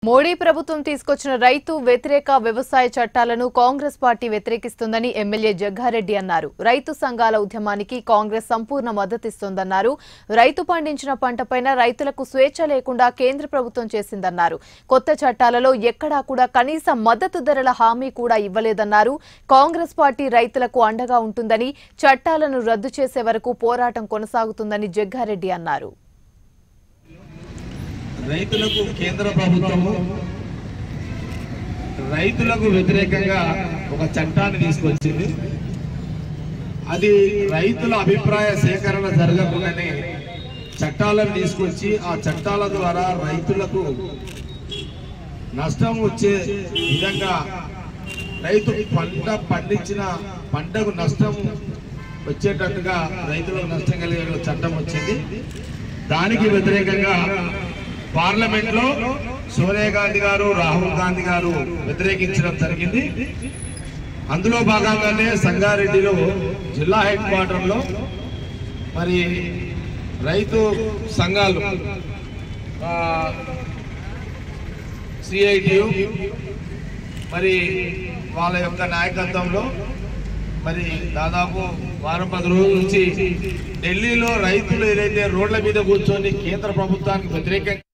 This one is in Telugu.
మోడీ ప్రభుత్వం తీసుకొచ్చిన రైతు వ్యతిరేక వ్యవసాయ చట్టాలను కాంగ్రెస్ పార్టీ వ్యతిరేకిస్తుందని ఎమ్మెల్యే జగ్గారెడ్డి అన్నారు. రైతు సంఘాల ఉద్యమానికి కాంగ్రెస్ సంపూర్ణ మద్దతిస్తోందన్నారు. రైతు పండించిన పంటపైన రైతులకు స్వేచ్ఛ లేకుండా కేంద్ర ప్రభుత్వం చేసిందన్నారు. కొత్త చట్టాలలో ఎక్కడా కూడా కనీస మద్దతు ధరల హామీ కూడా ఇవ్వలేదన్నారు. కాంగ్రెస్ పార్టీ రైతులకు అండగా ఉంటుందని, చట్టాలను రద్దు చేసే వరకు పోరాటం కొనసాగుతుందని జగ్గారెడ్డి అన్నారు. రైతులకు కేంద్ర ప్రభుత్వము రైతులకు వ్యతిరేకంగా ఒక చట్టాన్ని తీసుకొచ్చింది. అది రైతుల అభిప్రాయ సేకరణ జరగకుండానే చట్టాలను తీసుకొచ్చి ఆ చట్టాల ద్వారా రైతులకు నష్టం వచ్చే విధంగా రైతు పండించిన పంటకు నష్టం వచ్చేటట్టుగా రైతులకు నష్టం కలిగే చట్టం వచ్చింది. దానికి వ్యతిరేకంగా పార్లమెంట్ లో సోనియా గాంధీ గారు, రాహుల్ గాంధీ గారు వ్యతిరేకించడం జరిగింది. అందులో భాగంగానే సంగారెడ్డిలో జిల్లా హెడ్ క్వార్టర్ లో మరి రైతు సంఘాలు సిఐటియు మరి వాళ్ళ యొక్క నాయకత్వంలో మరి దాదాపు వారం 10 రోజుల నుంచి ఢిల్లీలో రైతులు ఏదైతే రోడ్ల మీద కూర్చొని కేంద్ర ప్రభుత్వానికి వ్యతిరేకంగా